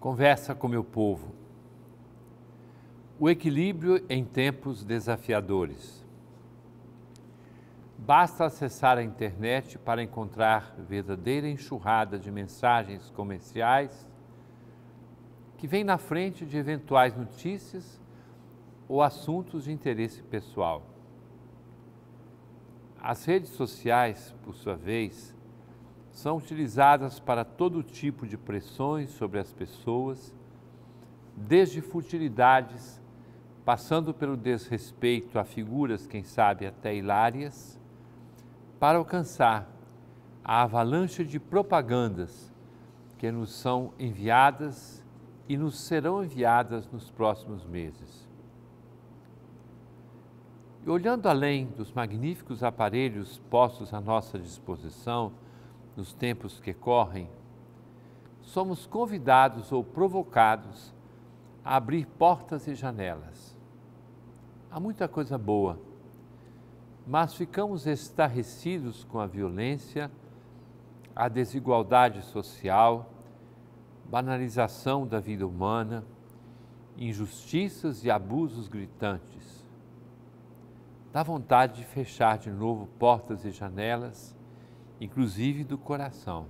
Conversa com meu povo. O equilíbrio em tempos desafiadores. Basta acessar a internet para encontrar verdadeira enxurrada de mensagens comerciais que vêm na frente de eventuais notícias ou assuntos de interesse pessoal. As redes sociais, por sua vez, são utilizadas para todo tipo de pressões sobre as pessoas, desde futilidades, passando pelo desrespeito a figuras, quem sabe até hilárias, para alcançar a avalanche de propagandas que nos são enviadas e nos serão enviadas nos próximos meses. E olhando além dos magníficos aparelhos postos à nossa disposição nos tempos que correm, somos convidados ou provocados a abrir portas e janelas. Há muita coisa boa, mas ficamos estarrecidos com a violência, a desigualdade social, banalização da vida humana, injustiças e abusos gritantes. Dá vontade de fechar de novo portas e janelas, inclusive do coração.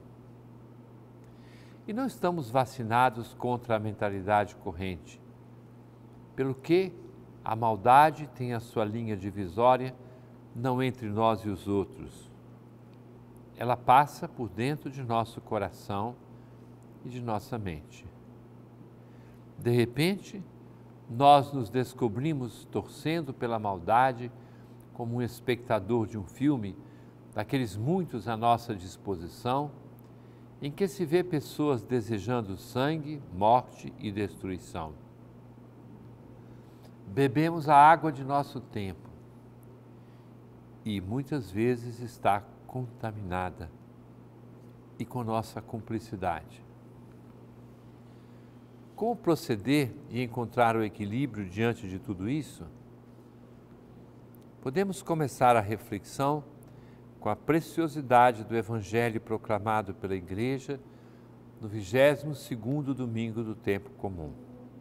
E não estamos vacinados contra a mentalidade corrente, pelo que a maldade tem a sua linha divisória não entre nós e os outros. Ela passa por dentro de nosso coração e de nossa mente. De repente, nós nos descobrimos torcendo pela maldade como um espectador de um filme, daqueles muitos à nossa disposição, em que se vê pessoas desejando sangue, morte e destruição. Bebemos a água de nosso tempo e muitas vezes está contaminada e com nossa cumplicidade. Como proceder e encontrar o equilíbrio diante de tudo isso? Podemos começar a reflexão com a preciosidade do Evangelho proclamado pela Igreja no 22º domingo do tempo comum.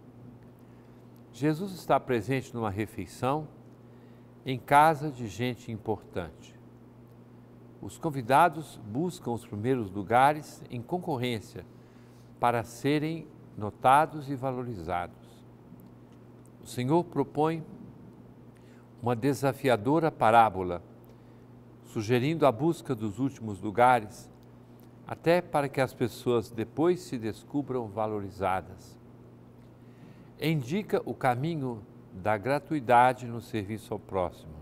Jesus está presente numa refeição em casa de gente importante. Os convidados buscam os primeiros lugares em concorrência para serem notados e valorizados. O Senhor propõe uma desafiadora parábola, sugerindo a busca dos últimos lugares, até para que as pessoas depois se descubram valorizadas. Indica o caminho da gratuidade no serviço ao próximo.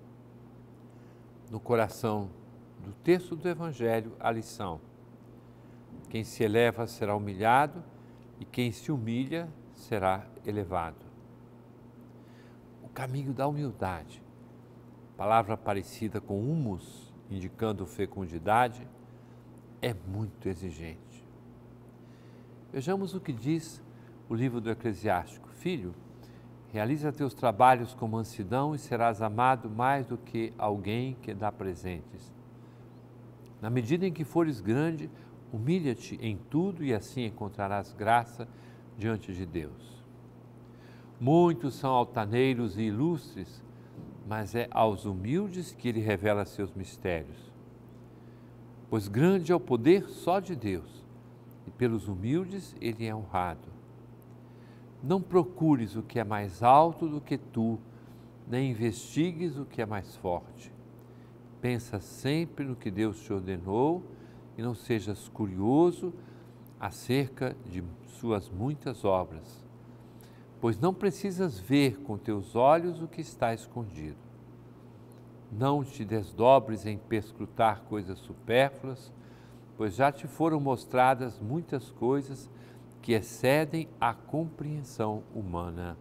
No coração do texto do Evangelho, a lição: quem se eleva será humilhado e quem se humilha será elevado. O caminho da humildade, palavra parecida com humus, indicando fecundidade, é muito exigente. Vejamos o que diz o livro do Eclesiástico: Filho, realiza teus trabalhos com mansidão e serás amado mais do que alguém que dá presentes. Na medida em que fores grande, humilha-te em tudo e assim encontrarás graça diante de Deus. Muitos são altaneiros e ilustres, mas é aos humildes que ele revela seus mistérios. Pois grande é o poder só de Deus, e pelos humildes ele é honrado. Não procures o que é mais alto do que tu, nem investigues o que é mais forte. Pensa sempre no que Deus te ordenou e não sejas curioso acerca de suas muitas obras, pois não precisas ver com teus olhos o que está escondido. Não te desdobres em perscrutar coisas supérfluas, pois já te foram mostradas muitas coisas que excedem a compreensão humana.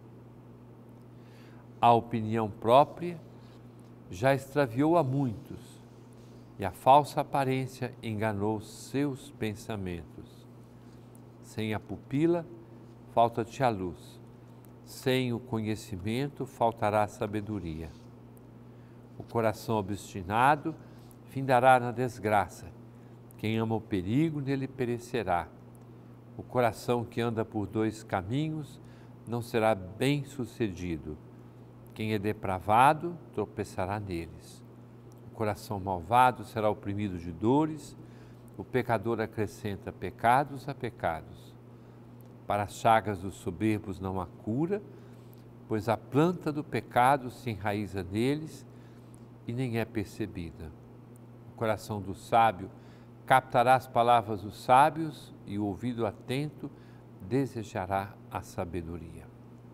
A opinião própria já extraviou a muitos, e a falsa aparência enganou seus pensamentos. Sem a pupila, falta-te a luz. Sem o conhecimento, faltará a sabedoria. O coração obstinado findará na desgraça. Quem ama o perigo, nele perecerá. O coração que anda por dois caminhos não será bem-sucedido. Quem é depravado tropeçará neles. O coração malvado será oprimido de dores. O pecador acrescenta pecados a pecados. Para as chagas dos soberbos não há cura, pois a planta do pecado se enraiza neles e nem é percebida. O coração do sábio captará as palavras dos sábios e o ouvido atento desejará a sabedoria.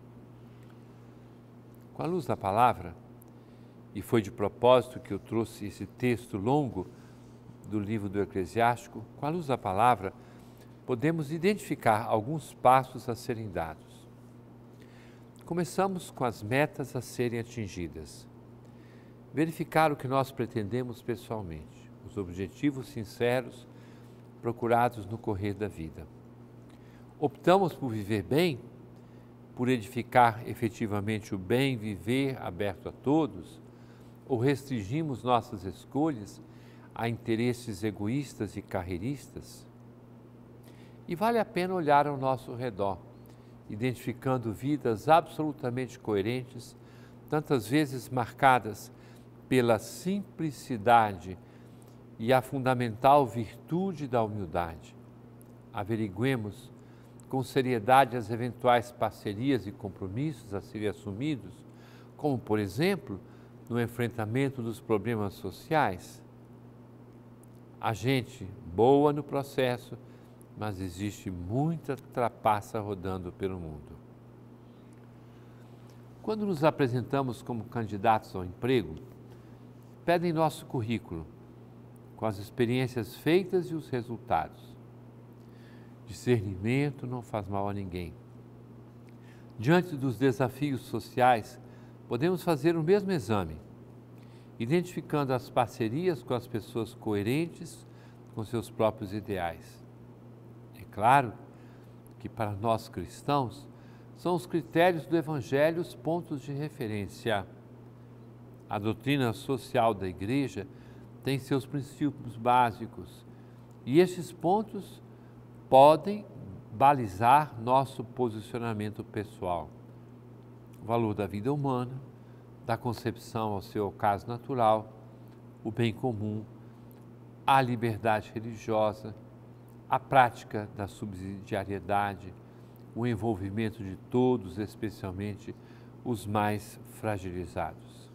Com a luz da palavra, e foi de propósito que eu trouxe esse texto longo do livro do Eclesiástico, com a luz da palavra, podemos identificar alguns passos a serem dados. Começamos com as metas a serem atingidas. Verificar o que nós pretendemos pessoalmente, os objetivos sinceros procurados no correr da vida. Optamos por viver bem, por edificar efetivamente o bem viver aberto a todos, ou restringimos nossas escolhas a interesses egoístas e carreiristas? E vale a pena olhar ao nosso redor, identificando vidas absolutamente coerentes, tantas vezes marcadas pela simplicidade e a fundamental virtude da humildade. Averiguemos com seriedade as eventuais parcerias e compromissos a serem assumidos, como, por exemplo, no enfrentamento dos problemas sociais. Há gente boa no processo, mas existe muita trapaça rodando pelo mundo. Quando nos apresentamos como candidatos ao emprego, pedem nosso currículo, com as experiências feitas e os resultados. Discernimento não faz mal a ninguém. Diante dos desafios sociais, podemos fazer o mesmo exame, identificando as parcerias com as pessoas coerentes com seus próprios ideais. É claro que para nós cristãos, são os critérios do Evangelho os pontos de referência. A doutrina social da Igreja tem seus princípios básicos e estes pontos podem balizar nosso posicionamento pessoal. O valor da vida humana, da concepção ao seu ocaso natural, o bem comum, a liberdade religiosa, a prática da subsidiariedade, o envolvimento de todos, especialmente os mais fragilizados.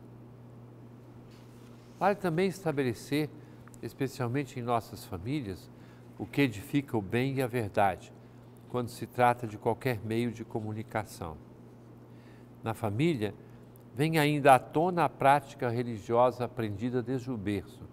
Vale também estabelecer, especialmente em nossas famílias, o que edifica o bem e a verdade, quando se trata de qualquer meio de comunicação. Na família, vem ainda à tona a prática religiosa aprendida desde o berço.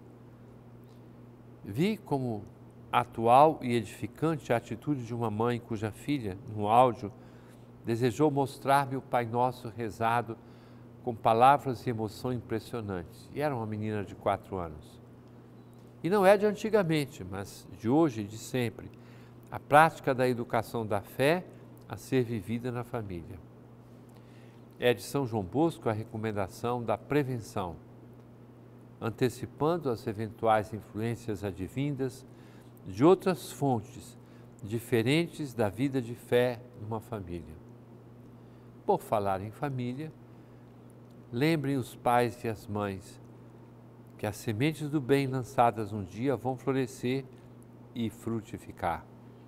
Vi como atual e edificante a atitude de uma mãe cuja filha, no áudio, desejou mostrar-me o Pai Nosso rezado com palavras e emoção impressionantes. E era uma menina de 4 anos. E não é de antigamente, mas de hoje e de sempre, a prática da educação da fé a ser vivida na família. É de São João Bosco a recomendação da prevenção, antecipando as eventuais influências advindas de outras fontes diferentes da vida de fé numa família. Por falar em família, lembrem os pais e as mães que as sementes do bem lançadas um dia vão florescer e frutificar.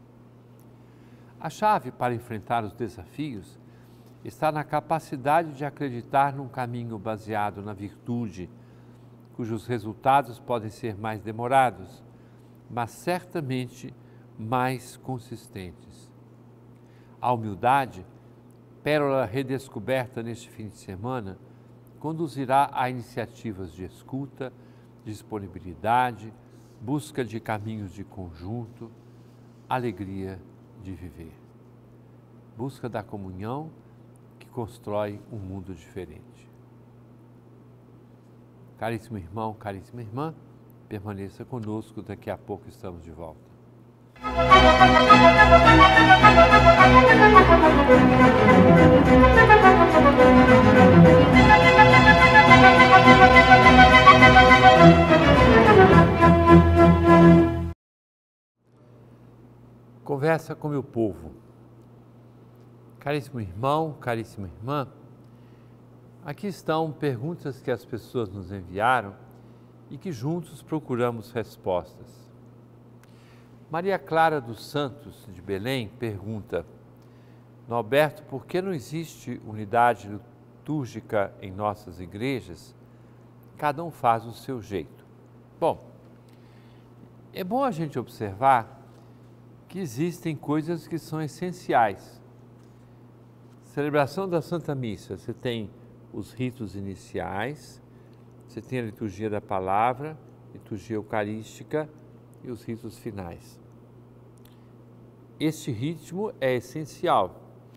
A chave para enfrentar os desafios está na capacidade de acreditar num caminho baseado na virtude, cujos resultados podem ser mais demorados, mas certamente mais consistentes. A humildade, pérola redescoberta neste fim de semana, conduzirá a iniciativas de escuta, disponibilidade, busca de caminhos de conjunto, alegria de viver. Busca da comunhão que constrói um mundo diferente. Caríssimo irmão, caríssima irmã, permaneça conosco, daqui a pouco estamos de volta. Conversa com meu povo. Caríssimo irmão, caríssima irmã, aqui estão perguntas que as pessoas nos enviaram e que juntos procuramos respostas. Maria Clara dos Santos, de Belém, pergunta: Norberto, por que não existe unidade litúrgica em nossas igrejas? Cada um faz o seu jeito. Bom, é bom a gente observar que existem coisas que são essenciais. Celebração da Santa Missa, você tem os ritos iniciais, você tem a liturgia da palavra, liturgia eucarística e os ritos finais. Este ritmo é essencial.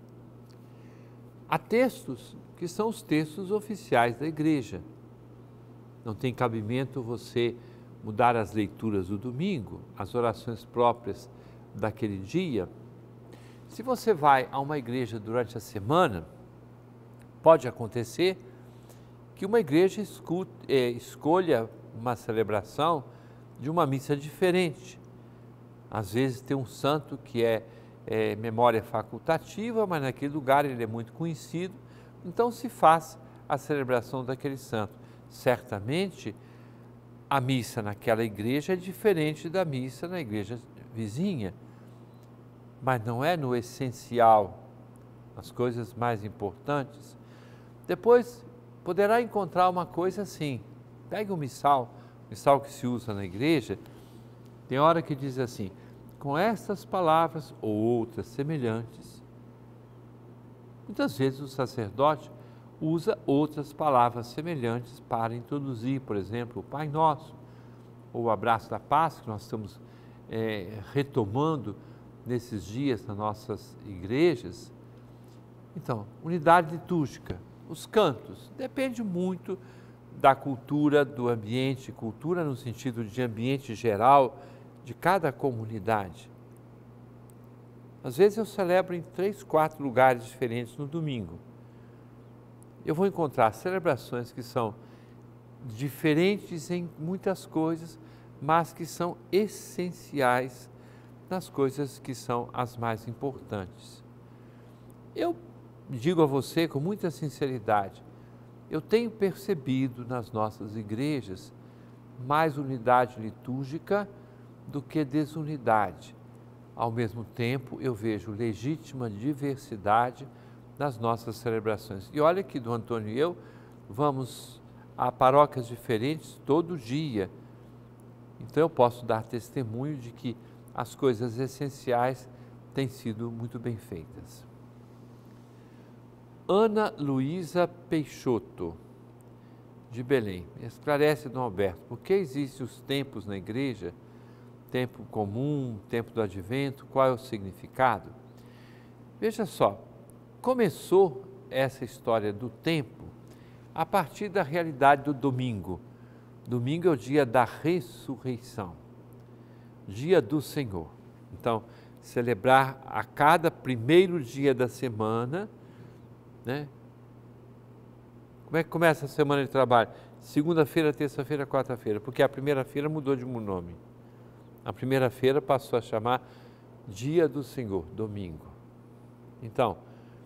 Há textos que são os textos oficiais da igreja. Não tem cabimento você mudar as leituras do domingo, as orações próprias daquele dia. Se você vai a uma igreja durante a semana, pode acontecer que uma igreja escolha uma celebração de uma missa diferente. Às vezes tem um santo que é memória facultativa, mas naquele lugar ele é muito conhecido, então se faz a celebração daquele santo. Certamente a missa naquela igreja é diferente da missa na igreja vizinha, mas não é no essencial, as coisas mais importantes. Depois poderá encontrar uma coisa assim, pegue um missal que se usa na igreja, tem hora que diz assim: com estas palavras ou outras semelhantes. Muitas vezes o sacerdote usa outras palavras semelhantes para introduzir, por exemplo, o Pai Nosso, ou o abraço da paz, que nós estamos retomando nesses dias nas nossas igrejas. Então, unidade litúrgica, os cantos, depende muito da cultura do ambiente, cultura no sentido de ambiente geral de cada comunidade. Às vezes eu celebro em 3, 4 lugares diferentes no domingo. Eu vou encontrar celebrações que são diferentes em muitas coisas, mas que são essenciais nas coisas que são as mais importantes. Eu digo a você com muita sinceridade, eu tenho percebido nas nossas igrejas mais unidade litúrgica do que desunidade. Ao mesmo tempo, eu vejo legítima diversidade nas nossas celebrações. E olha que Dom Antônio e eu vamos a paróquias diferentes todo dia. Então eu posso dar testemunho de que as coisas essenciais têm sido muito bem feitas. Ana Luísa Peixoto, de Belém, esclarece, Dom Alberto, por que existem os tempos na igreja? Tempo comum, tempo do advento, qual é o significado? Veja só, começou essa história do tempo a partir da realidade do domingo. Domingo é o dia da ressurreição, dia do Senhor. Então, celebrar a cada primeiro dia da semana, né? Como é que começa a semana de trabalho? Segunda-feira, terça-feira, quarta-feira, porque a primeira-feira mudou de nome. A primeira-feira passou a chamar Dia do Senhor, domingo. Então,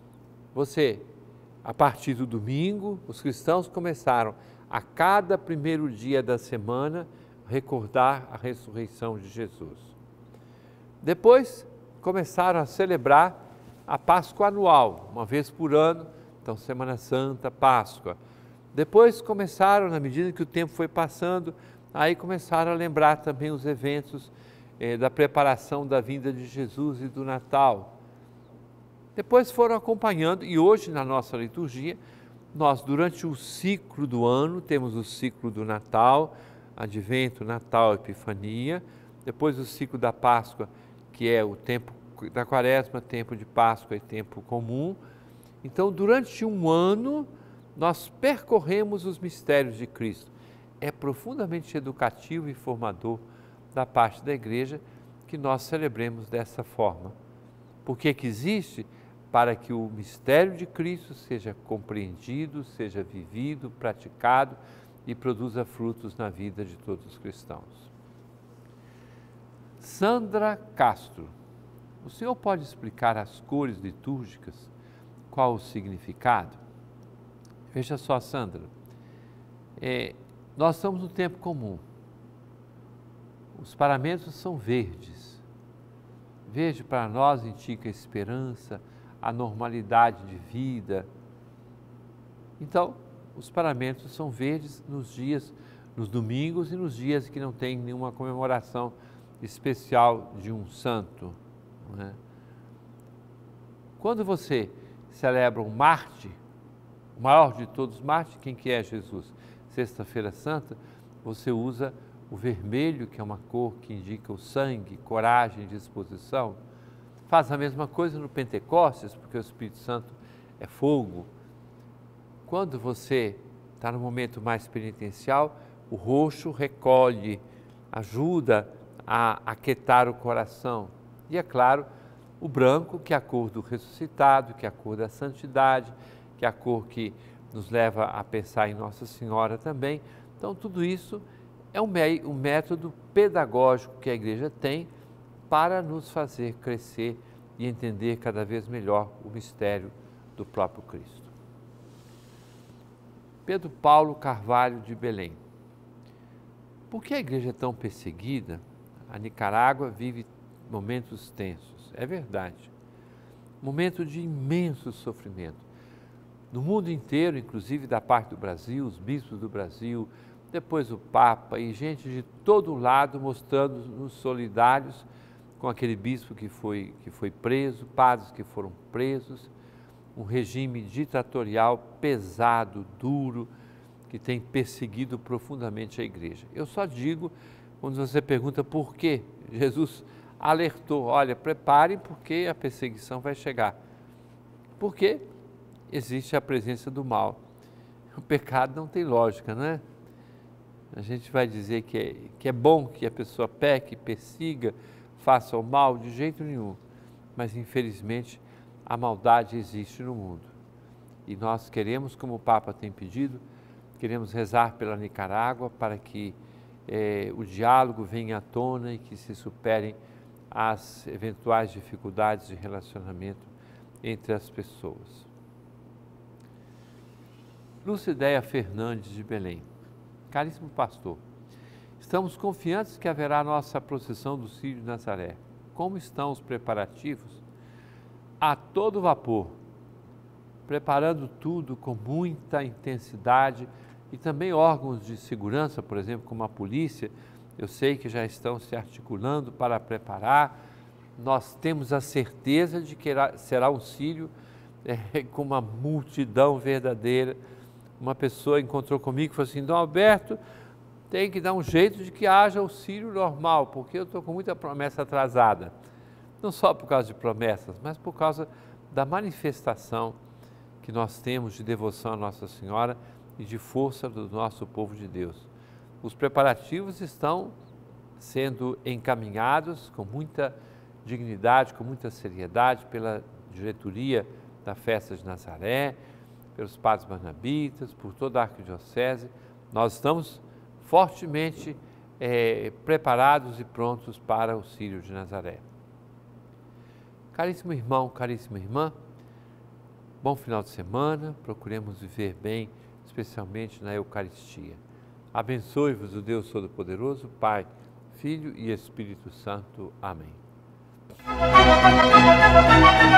a partir do domingo, os cristãos começaram a cada primeiro dia da semana recordar a ressurreição de Jesus. Depois, começaram a celebrar a Páscoa anual, uma vez por ano, então Semana Santa, Páscoa. Depois começaram, na medida que o tempo foi passando, aí começaram a lembrar também os eventos da preparação da vinda de Jesus e do Natal. Depois foram acompanhando, e hoje na nossa liturgia, nós durante o ciclo do ano, temos o ciclo do Natal, Advento, Natal, Epifania, depois o ciclo da Páscoa, que é o tempo da Quaresma, tempo de Páscoa e tempo comum. Então, durante um ano, nós percorremos os mistérios de Cristo. É profundamente educativo e formador da parte da igreja que nós celebremos dessa forma. Por que que existe? Para que o mistério de Cristo seja compreendido, seja vivido, praticado e produza frutos na vida de todos os cristãos. Sandra Castro, O senhor pode explicar as cores litúrgicas? Qual o significado? Veja só, Sandra, nós estamos no tempo comum. Os paramentos são verdes. Verde para nós indica a esperança, a normalidade de vida. Então, os paramentos são verdes nos domingos e nos dias que não tem nenhuma comemoração especial de um santo. Não é? Quando você celebra um mártir, o maior de todos os mártires, quem que é Jesus? Sexta-feira Santa, você usa o vermelho, que é uma cor que indica o sangue, coragem, disposição. Faz a mesma coisa no Pentecostes, porque o Espírito Santo é fogo. Quando você está no momento mais penitencial, o roxo recolhe, ajuda a aquietar o coração. E é claro, o branco, que é a cor do ressuscitado, que é a cor da santidade, que é a cor que nos leva a pensar em Nossa Senhora também. Então, tudo isso é um método pedagógico que a Igreja tem para nos fazer crescer e entender cada vez melhor o mistério do próprio Cristo. Pedro Paulo Carvalho de Belém. Por que a Igreja é tão perseguida? A Nicarágua vive momentos tensos, é verdade. Momento de imenso sofrimento. No mundo inteiro, inclusive da parte do Brasil, os bispos do Brasil, depois o Papa e gente de todo lado mostrando-nos solidários com aquele bispo que foi preso, padres que foram presos, um regime ditatorial pesado, duro, que tem perseguido profundamente a Igreja. Eu só digo, quando você pergunta por quê, Jesus alertou, olha, preparem porque a perseguição vai chegar. Porque existe a presença do mal. O pecado não tem lógica, não é? A gente vai dizer que é bom que a pessoa peque, persiga, faça o mal, de jeito nenhum. Mas, infelizmente, a maldade existe no mundo. E nós queremos, como o Papa tem pedido, queremos rezar pela Nicarágua para que o diálogo venha à tona e que se superem as eventuais dificuldades de relacionamento entre as pessoas. Lucidéia Fernandes de Belém. Caríssimo pastor, estamos confiantes que haverá a nossa procissão do Círio de Nazaré. Como estão os preparativos? A todo vapor, preparando tudo com muita intensidade e também órgãos de segurança, por exemplo, como a polícia, eu sei que já estão se articulando para preparar. Nós temos a certeza de que será um Círio com uma multidão verdadeira. Uma pessoa encontrou comigo e falou assim, Dom Alberto, tem que dar um jeito de que haja o Círio normal, porque eu estou com muita promessa atrasada. Não só por causa de promessas, mas por causa da manifestação que nós temos de devoção a Nossa Senhora e de força do nosso povo de Deus. Os preparativos estão sendo encaminhados com muita dignidade, com muita seriedade pela diretoria da Festa de Nazaré, pelos padres barnabitas, por toda a arquidiocese. Nós estamos fortemente preparados e prontos para o Círio de Nazaré. Caríssimo irmão, caríssima irmã, bom final de semana, procuremos viver bem, especialmente na Eucaristia. Abençoe-vos o Deus Todo-Poderoso, Pai, Filho e Espírito Santo. Amém.